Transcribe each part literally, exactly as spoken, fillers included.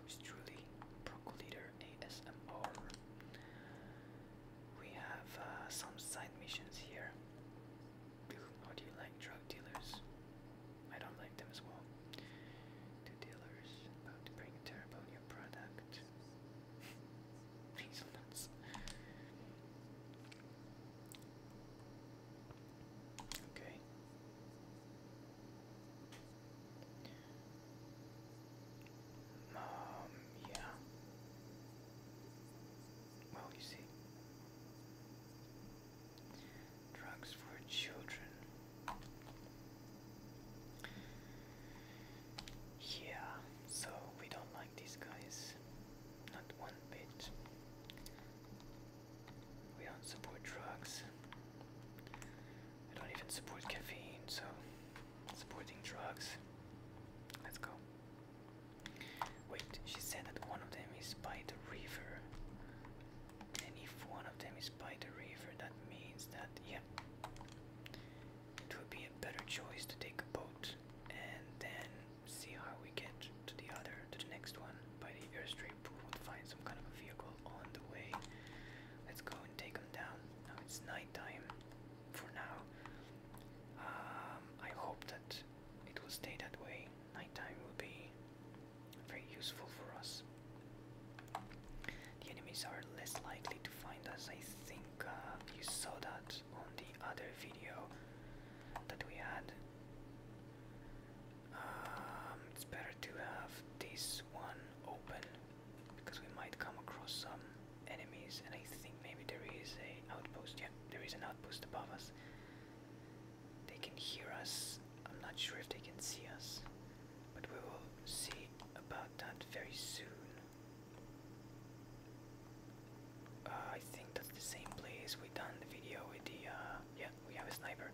yours truly, Proco Leader A S M R. We have uh, some side missions here. How do you like drug dealers? I don't like them as well. Two dealers about to bring a terrible new product. These nuts. Okay. Um, yeah. Well, you see. Drugs for children. Yeah, so we don't like these guys. Not one bit. We don't support drugs. I don't even support caffeine, so supporting drugs. Let's go. Wait, she said that one of them is by the river. And if one of them is by the river, that means that, yeah, it would be a better choice to take a boat and then see how we get to the other, to the next one. By the airstrip, we will find some kind of a vehicle on the way. Let's go and take them down. Now it's nighttime for now. Um, I hope that it will stay that way. Nighttime will be very useful for us. The enemies are less likely to find us. I think uh, you saw that on the other video that we had. Um, it's better to have this one open because we might come across some enemies, and I think maybe there is a outpost. Yeah, there is an outpost above us. They can hear us. I'm not sure if they can see us, but we will see about that very soon. Uh, I think that's the same place we done the video with the, uh, yeah, we have a sniper.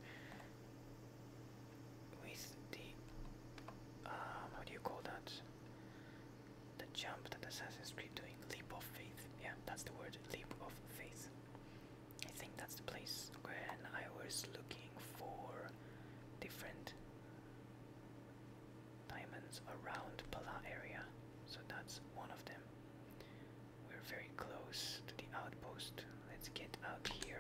With the, um, how do you call that? The jump that Assassin's Creed doing, leap of faith. Yeah, that's the word, leap of faith. I think that's the place when I was looking for different diamonds around Pala area. So that's one of them. We're very close to the outpost. Let's get out here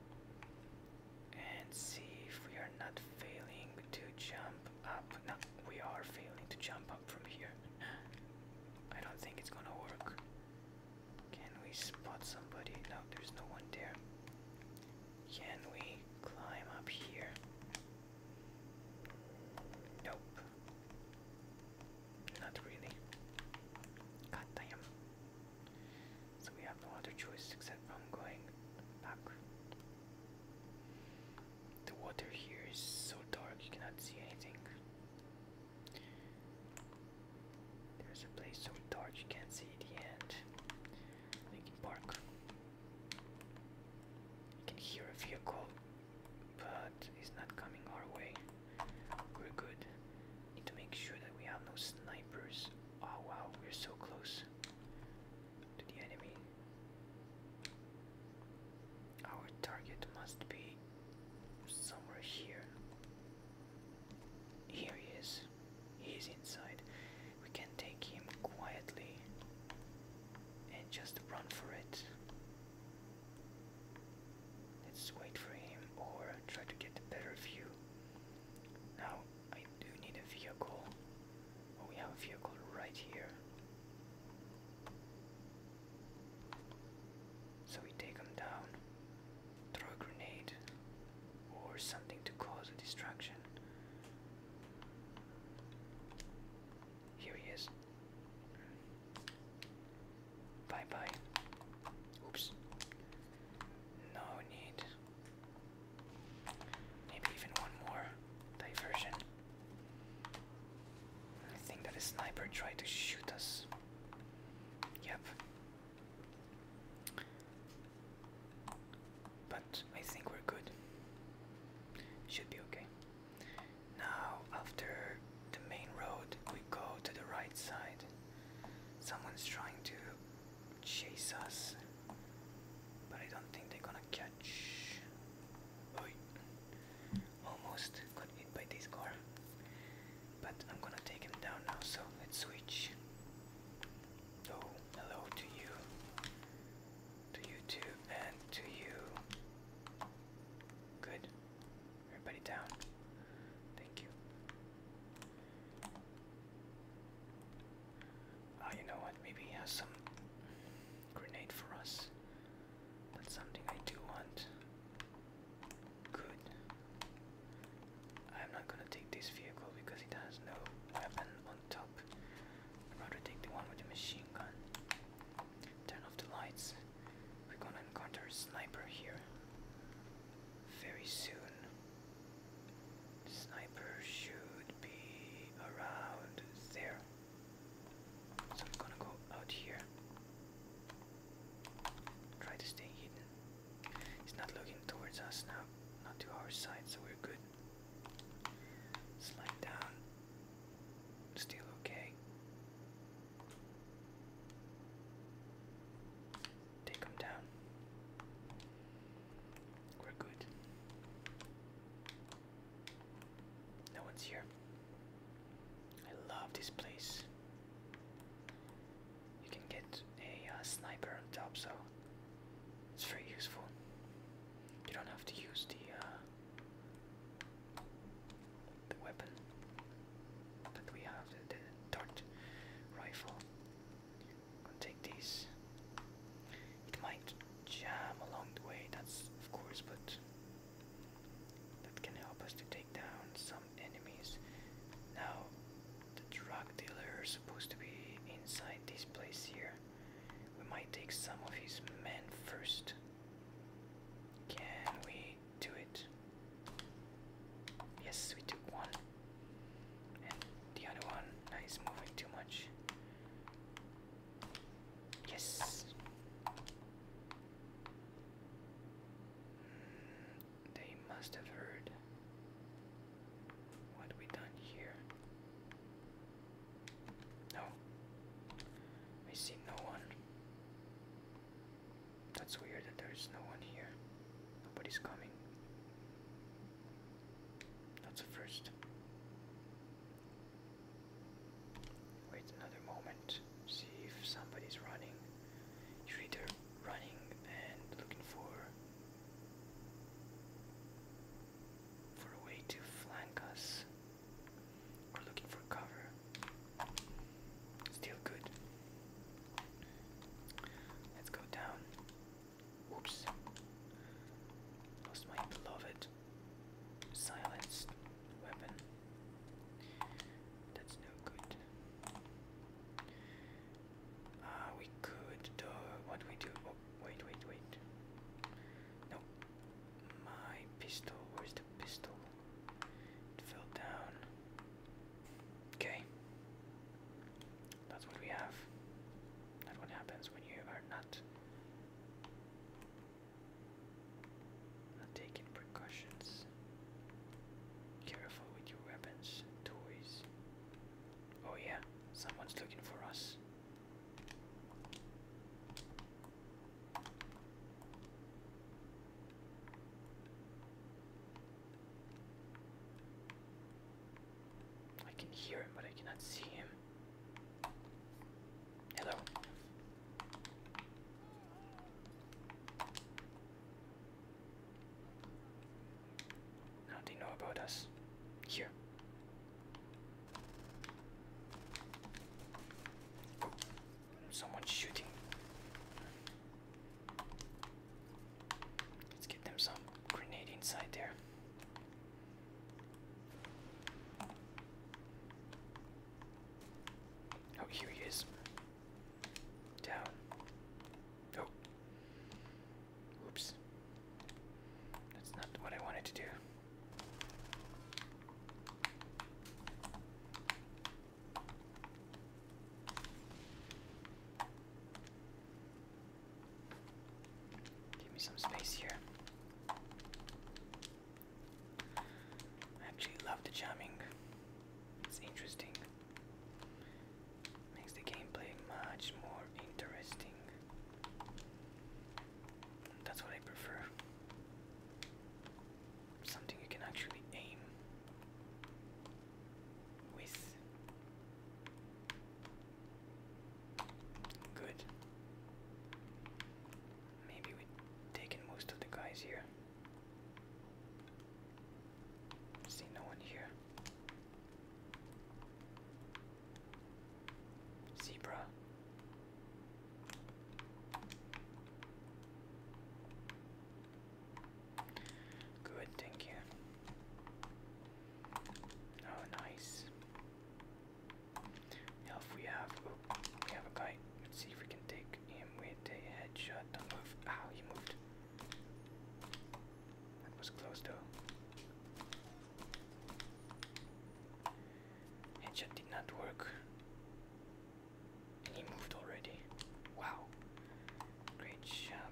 and see if we are not failing to jump up. No, we are failing to jump up from here. I don't think it's gonna work. Can we spot somebody? No, there's no one there. Can we climb up here? Nope. Not really. God damn. So we have no other choice except from going back. The water here is so dark you cannot see anything. There's a place so dark you can't see the end. Linkin Park. You can hear a vehicle, but it's not coming our way. We're good. Need to make sure that we have no snipers. Oh wow, we're so close to the enemy. Our target must be somewhere here. Here he is. He is inside. We can take him quietly and just run for it. Let's wait for him or try to get a better view. Now, I do need a vehicle. Oh, we have a vehicle right here. So we take him down, throw a grenade, or something to cause a distraction. Here he is. Bye bye. Oops. No need. Maybe even one more diversion. I think that a sniper tried to shoot us. Yep. But I think we're good. Should be okay. Now, after the main road, we go to the right side. Someone's trying to chase us, but I don't think they're gonna catch. Oy. Almost got hit by this car, but I'm gonna take him down now, so let's switch. down. Thank you. Ah, you know what? Maybe he has some grenade for us. That's something I do want. Good. I'm not gonna take this vehicle because it has no weapon on top. I'd rather take the one with the machine gun. Turn off the lights. We're gonna encounter a sniper here very soon. The sniper should be around there. So I'm gonna go out here. Try to stay hidden. He's not looking towards us now, not to our side, so we're good. Slide down. Still okay. Take him down. We're good. No one's here. I love this place. You can get a uh, sniper on top, so it's very useful. You don't have to use the uh, the weapon that we have, the, the dart rifle. Gonna take these. It might jam along the way, that's of course, but that can help us to take down some enemies. Now, the drug dealer is supposed to be inside this place here. We might take some of his men first. Can we do it? Yes, we took one. And the other one uh, is moving too much. Yes. Mm, they must have heard what we done here. No. I see no one. That's weird that there's no one here. Nobody's coming. That's a first. Wait another moment. See if somebody's running. You're either running and looking for for a way to flank us, or looking for cover. Still good. Let's go down. Whoops. Lost my beloved silenced weapon. That's no good. Uh, we could do what we do. Oh, wait, wait, wait. No. My pistol. Where's the pistol? It fell down. Okay. That's what we have. That's what happens when you are not not taking precautions. Careful with your weapons, toys. Oh yeah, someone's looking for us. I can hear him, but I cannot see him. Hello. Now they know about us. Here. Oh, someone's shooting. Let's get them some grenade inside there. Oh, here he is. Down. Oh. Oops. That's not what I wanted to do. Give me some space here. I actually love the jamming. It's interesting. Makes the gameplay much more interesting. That's what I prefer. Something you can actually aim with. Good. Maybe we take and close though. Headshot did not work. And he moved already. Wow. Great job.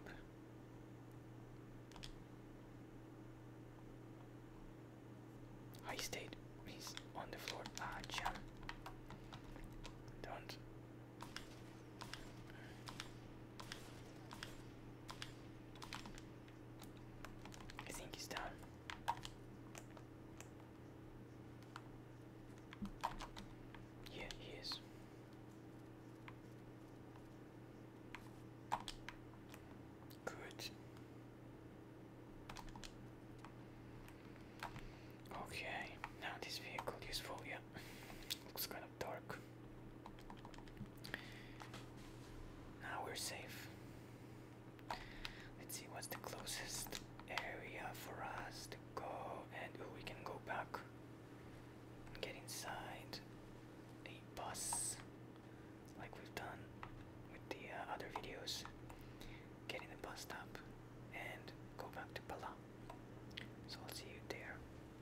I stayed. He's on the floor. Ah, jam. Don't. I think he's down. Yeah, he is. Good. Okay, now this vehicle useful, yeah. Looks kind of dark. Now we're safe. Let's see what's the closest area for us to go, and oh, we can go back and get inside a bus like we've done with the uh, other videos. Get in the bus stop and go back to Pala. So I'll see you there.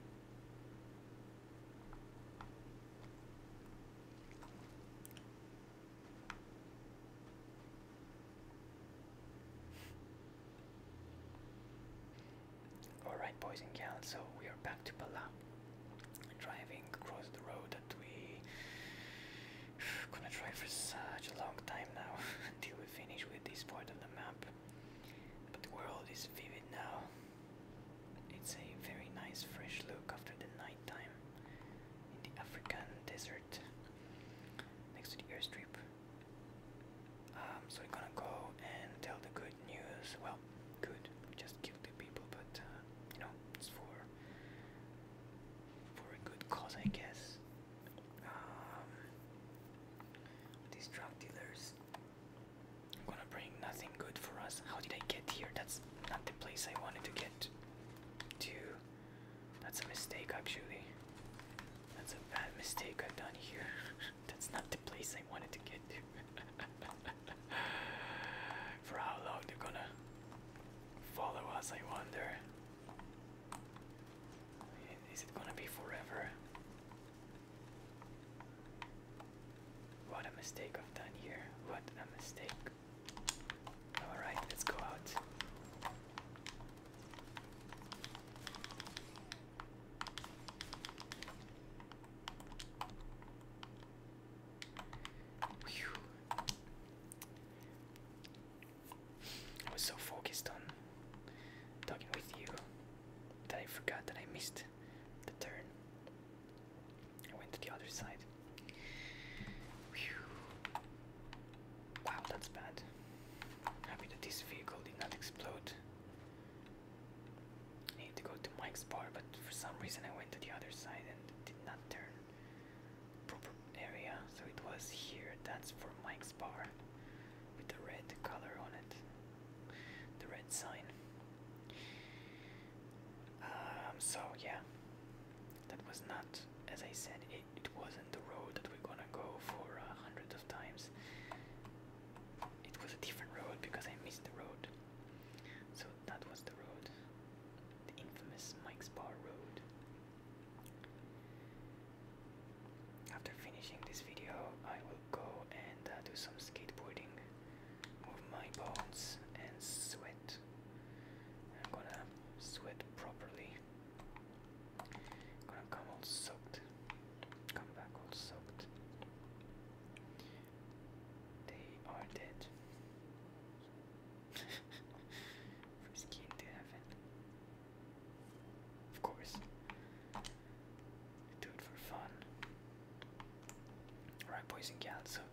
Alright, boys and gals, so we are back to Pala. Driving across the road that we gonna drive for such a long time now until we finish with this part of the map. But the world is vivid now. It's a very nice fresh look after the night time in the African desert next to the airstrip. Um, so we're gonna go and tell the good news. Well, good. We just killed two people, but uh, you know, it's for for a good cause, I guess. Um, these drug dealers are gonna bring nothing good for us. How did I get here? That's not the place I wanted to get to. That's a mistake, actually. That's a bad mistake I've done here. That's not the place I wanted to get to. For how long they're gonna follow us, I wonder. Is it gonna be forever? What a mistake I've done here. What a mistake. Alright, let's go out. Phew. I was so focused on talking with you that I forgot that I missed the turn. I went to the other side. Phew. Wow, that's bad. Happy that this vehicle did not explode. I need to go to Mike's bar, but for some reason I went to the other side and did not turn proper area. So it was here. That's for Mike's bar with the red color on it. The red sign. Um, so yeah, that was not, as I said, it, it wasn't the road that we're gonna go for uh, hundreds of times. It was a different road because I missed the road. So that was the road, the infamous Mike's Bar road. After finishing this video, I will go and uh, do some skateboarding, move my bones and sweat. I'm gonna sweat properly. Gonna come all soaked. Come back all soaked. They are dead. Frisky into heaven. Of course. We do it for fun. Alright, boys and gals, so